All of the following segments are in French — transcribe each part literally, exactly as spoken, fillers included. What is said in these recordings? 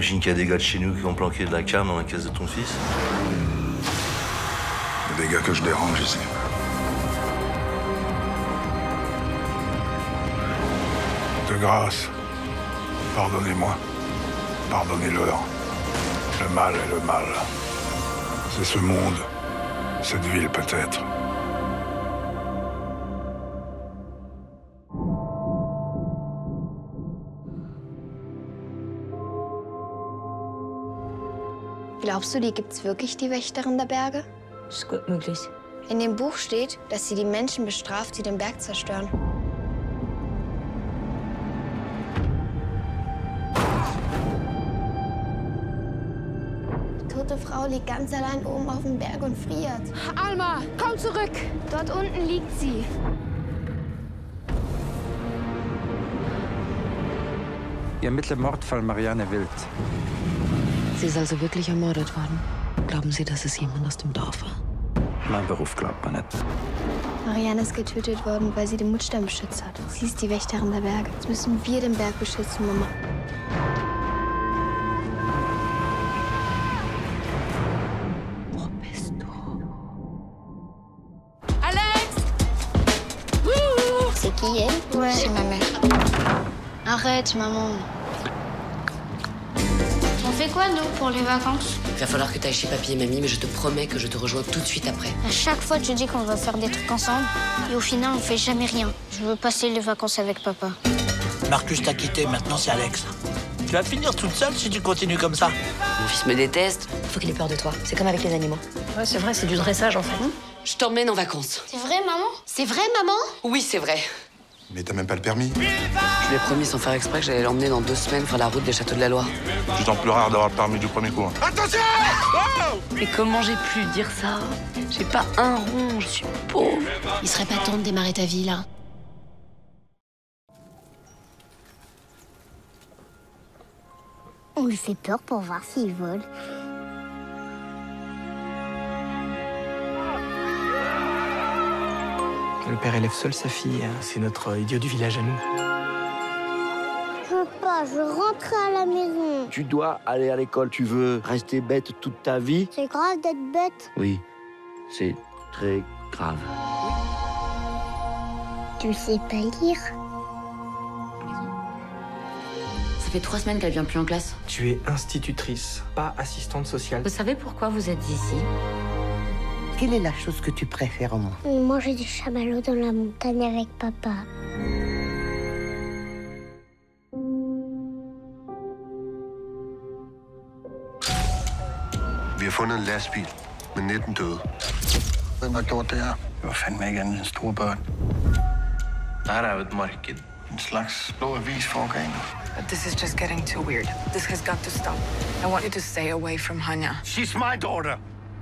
J'imagine qu'il y a des gars de chez nous qui ont planqué de la cam dans la caisse de ton fils. Il y a des gars que je dérange ici. De grâce, pardonnez-moi. Pardonnez-leur. Le mal est le mal. C'est ce monde, cette ville peut-être. Glaubst du, die gibt's wirklich, die Wächterin der Berge? Ist gut möglich. In dem Buch steht, dass sie die Menschen bestraft, die den Berg zerstören. Die tote Frau liegt ganz allein oben auf dem Berg und friert. Alma, komm zurück! Dort unten liegt sie. Ihr ermittelt Mordfall Marianne Wild. Sie ist also wirklich ermordet worden. Glauben Sie, dass es jemand aus dem Dorf war? Mein Beruf glaubt man nicht. Marianne ist getötet worden, weil sie den Mutstamm beschützt hat. Sie ist die Wächterin der Berge. Jetzt müssen wir den Berg beschützen, Mama. Wo bist du? Alex! C'est qui, elle? Ouais. C'est ma mère. Arrête, maman. On fait quoi, nous, pour les vacances? Il va falloir que tu ailles chez papy et mamie, mais je te promets que je te rejoins tout de suite après. À chaque fois, tu dis qu'on va faire des trucs ensemble, et au final, on fait jamais rien. Je veux passer les vacances avec papa. Marcus t'a quitté, maintenant c'est Alex. Tu vas finir toute seule si tu continues comme ça. Mon fils me déteste. Faut qu'il ait peur de toi. C'est comme avec les animaux. Ouais, c'est vrai, c'est du dressage en fait. Je t'emmène en vacances. C'est vrai, maman? C'est vrai, maman? Oui, c'est vrai. Mais t'as même pas le permis. Je lui ai promis sans faire exprès que j'allais l'emmener dans deux semaines faire la route des châteaux de la Loire. Tu t'en plus rare d'avoir le permis du premier coup. Hein. Attention! Oh! Mais comment j'ai pu dire ça? J'ai pas un rond, je suis pauvre. Il serait pas temps de démarrer ta vie là. On lui fait peur pour voir s'il vole. Le père élève seul sa fille. C'est notre idiot du village à nous. Je veux pas, je veux rentrer à la maison. Tu dois aller à l'école. Tu veux rester bête toute ta vie? C'est grave d'être bête. Oui, c'est très grave. Tu sais pas lire? Ça fait trois semaines qu'elle vient plus en classe. Tu es institutrice, pas assistante sociale. Vous savez pourquoi vous êtes ici? Quelle est la chose que tu préfères au monde? Manger du chamallow dans la montagne avec papa. Vi har fundet en lastbil med nitten døde. Hvem har gjort det her? Det var fandme ikke andet end store børn. Det her er jo et marked. En slags blå avis for organer. This is just getting too weird. This has got to stop. I want you to stay away from Hanya. She's my daughter.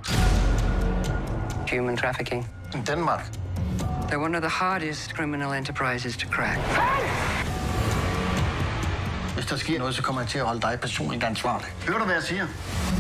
Human trafficking. In Denmark. They're one of the hardest criminal enterprises to crack. Hvis der sker noget, så kommer jeg til at holde dig personligt ansvarlig. Hører du, hvad jeg siger?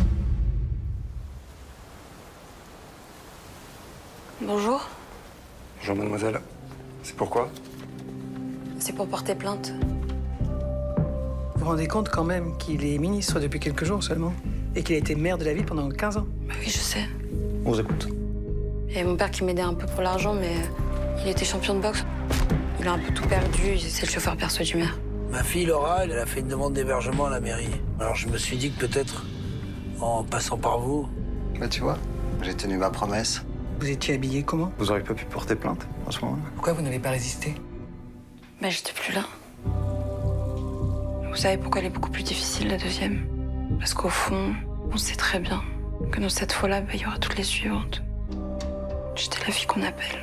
Bonjour. Bonjour, mademoiselle. C'est pourquoi? C'est pour porter plainte. Vous vous rendez compte quand même qu'il est ministre depuis quelques jours seulement et qu'il a été maire de la ville pendant quinze ans? Bah oui, je sais. On vous écoute. Il y avait mon père qui m'aidait un peu pour l'argent, mais il était champion de boxe. Il a un peu tout perdu, c'est le chauffeur perso du maire. Ma fille Laura, elle a fait une demande d'hébergement à la mairie. Alors je me suis dit que peut-être, en passant par vous... Bah tu vois, j'ai tenu ma promesse. Vous étiez habillé comment? Vous auriez pas pu porter plainte à ce moment-là? Pourquoi vous n'avez pas résisté? Bah j'étais plus là. Vous savez pourquoi elle est beaucoup plus difficile, la deuxième? Parce qu'au fond, on sait très bien que dans cette fois-là, bah, il y aura toutes les suivantes. J'étais la fille qu'on appelle.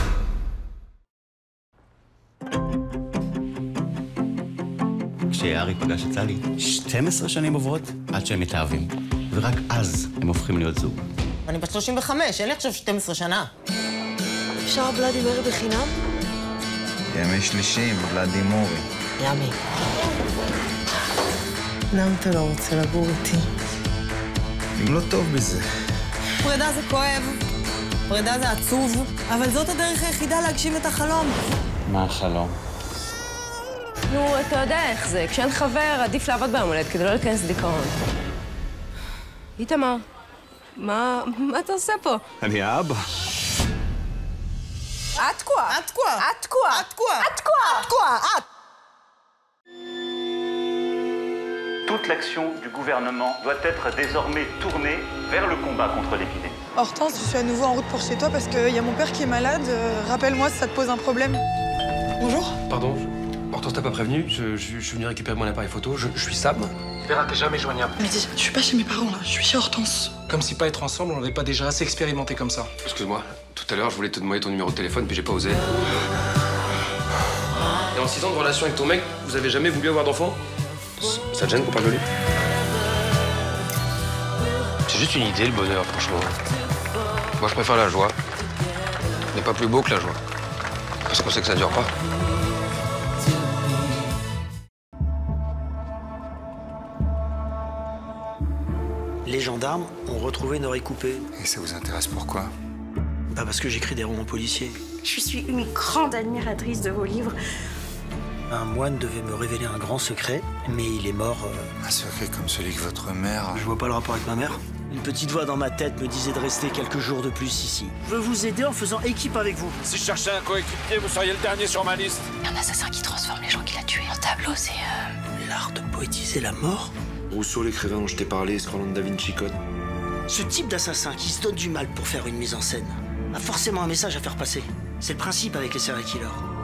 כשארי פגש את סלי, שתים עשרה שנים עוברות עד שהם מתאהבים. ורק אז הם הופכים להיות זוג. אני בת שלושים וחמש, אין לי עכשיו שתים עשרה שנה. אפשר בלאדי מרי בחינם? ימי שלישי, בלאדי מורי. ימי. למה אתה לא רוצה לגור איתי? אני לא טוב בזה. פרידה זה כואב, פרידה זה עצוב, אבל זאת הדרך היחידה להגשים את החלום. מה החלום? נו, אתה יודע איך זה. כשאין חבר, עדיף לעבוד ביום הולדת כדי לא להיכנס לדיכאון. איתמר, מה, מה אתה עושה פה? אני האבא. את תקועה. את תקועה. את תקועה. את תקועה. את תקועה. את תקועה. את. Toute l'action du gouvernement doit être désormais tournée vers le combat contre l'épidémie. Hortense, je suis à nouveau en route pour chez toi parce qu'il y a mon père qui est malade. Euh, Rappelle-moi si ça te pose un problème. Bonjour. Pardon, Hortense t'a pas prévenu. Je, je, je suis venu récupérer mon appareil photo. Je, je suis Sam. Vera, t'es jamais joignable. Mais dis, je suis pas chez mes parents là, je suis chez Hortense. Comme si pas être ensemble, on n'avait pas déjà assez expérimenté comme ça. Excuse-moi, tout à l'heure, je voulais te demander ton numéro de téléphone, puis j'ai pas osé. Et en six ans de relation avec ton mec, vous avez jamais voulu avoir d'enfant? Ça te gêne qu'on parle de lui? C'est juste une idée, le bonheur, franchement. Moi, je préfère la joie. Mais pas plus beau que la joie. Parce qu'on sait que ça dure pas. Les gendarmes ont retrouvé une oreille coupée. Et ça vous intéresse pourquoi? Bah parce que j'écris des romans policiers. Je suis une grande admiratrice de vos livres. Un moine devait me révéler un grand secret, mais il est mort... Euh... Un secret comme celui que votre mère... Je vois pas le rapport avec ma mère. Une petite voix dans ma tête me disait de rester quelques jours de plus ici. Je veux vous aider en faisant équipe avec vous. Si je cherchais un coéquipier, vous seriez le dernier sur ma liste. Un assassin qui transforme les gens qu'il a tués en tableau, c'est... Euh... L'art de poétiser la mort. Rousseau, l'écrivain dont je t'ai parlé, ce qu'Orlando Da Vinci Code. Ce type d'assassin qui se donne du mal pour faire une mise en scène a forcément un message à faire passer. C'est le principe avec les serial killers.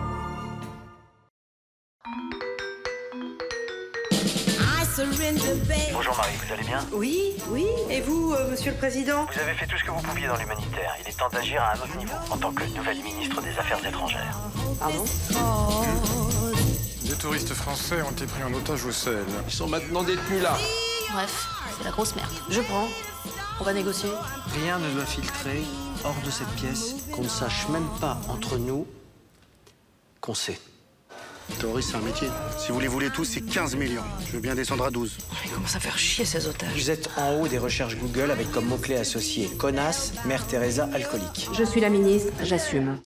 Bonjour Marie, vous allez bien? Oui, oui. Et vous, euh, Monsieur le Président? Vous avez fait tout ce que vous pouviez dans l'humanitaire. Il est temps d'agir à un autre niveau, en tant que nouvelle ministre des Affaires étrangères. Pardon? Des touristes français ont été pris en otage au Sahel. Ils sont maintenant détenus là. Bref, c'est la grosse merde. Je prends. On va négocier. Rien ne doit filtrer hors de cette pièce qu'on ne sache même pas entre nous qu'on sait. Terroriste, c'est un métier. Si vous les voulez tous, c'est quinze millions. Je veux bien descendre à douze. Il commence à faire chier ces otages. Vous êtes en haut des recherches Google avec comme mot-clé associé connasse, Mère Teresa alcoolique. Je suis la ministre, j'assume.